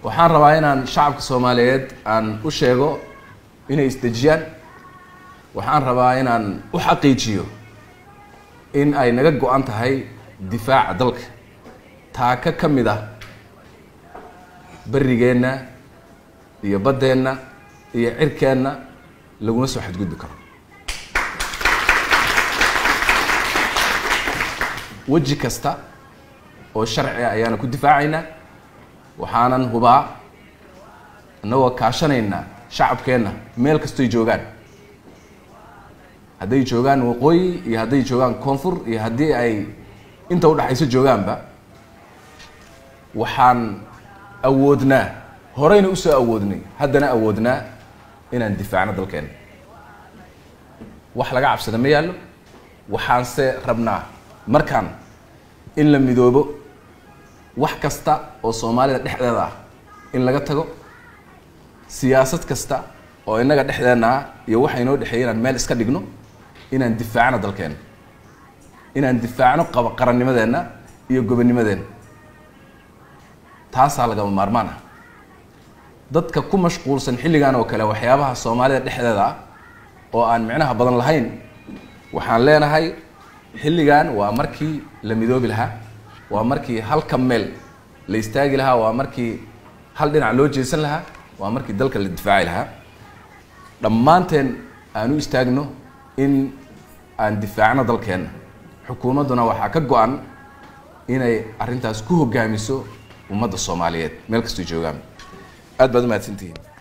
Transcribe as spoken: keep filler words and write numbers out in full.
waxaan rabaa inaan shacabka Soomaaliyeed aan u sheego inay isdejiyaan waxaan rabaa inaan u xaqiijiyo in ay naga go'an tahay difaaca dalka taaka kamid ah barigeena iyo badeena iyo cirkeena laguna soo xadgudbi karo waji kasta oo sharci ah ayaana ku difaacayna waxaanan hubaa anagoo kaashanayna shacabkeena meel kasto ay joogaan hadday joogaan waqooyi iyo hadday joogaan koonfur iyo haddii ay inta u dhaxayso joogaanba waxaan awoodnaa horeyna u soo awoodnay haddana awoodnaa inaan difaacno dalkeena wax laga cabsada ma yaallo waxaan se rabnaa markaan in la midoobo wax kasta oo Soomaalida dhexdeeda ah in laga tago siyaasad kasta oo inaga dhexdeena iyo waxa inoo dhaxeeyaan meel iska dhigno inaan difaacno dalkeena inaan difaacno qarannimadeena iyo gobonnimadeena taas laga maarmaan ah dadka ku mashquulsan xilligan oo kale waxyaabaha Soomaalida dhexdeeda oo aan micnaha badan lahayn waxaan leenahay xilligan waa markii la midoobi lahaa waa markii hal kamel la istaagi lahaa waa markii hal dhinac loo jeesan lahaa waa markii dalka la difaaci lahaa dhammaanteen aanu istaagno in aan difaacno dalkeena xukuumaduna waxa ka go'an inay arintaas ku hogaamiso ummadda Soomaaliyeed meel kasta joogaan aad baad u mahadsantihiin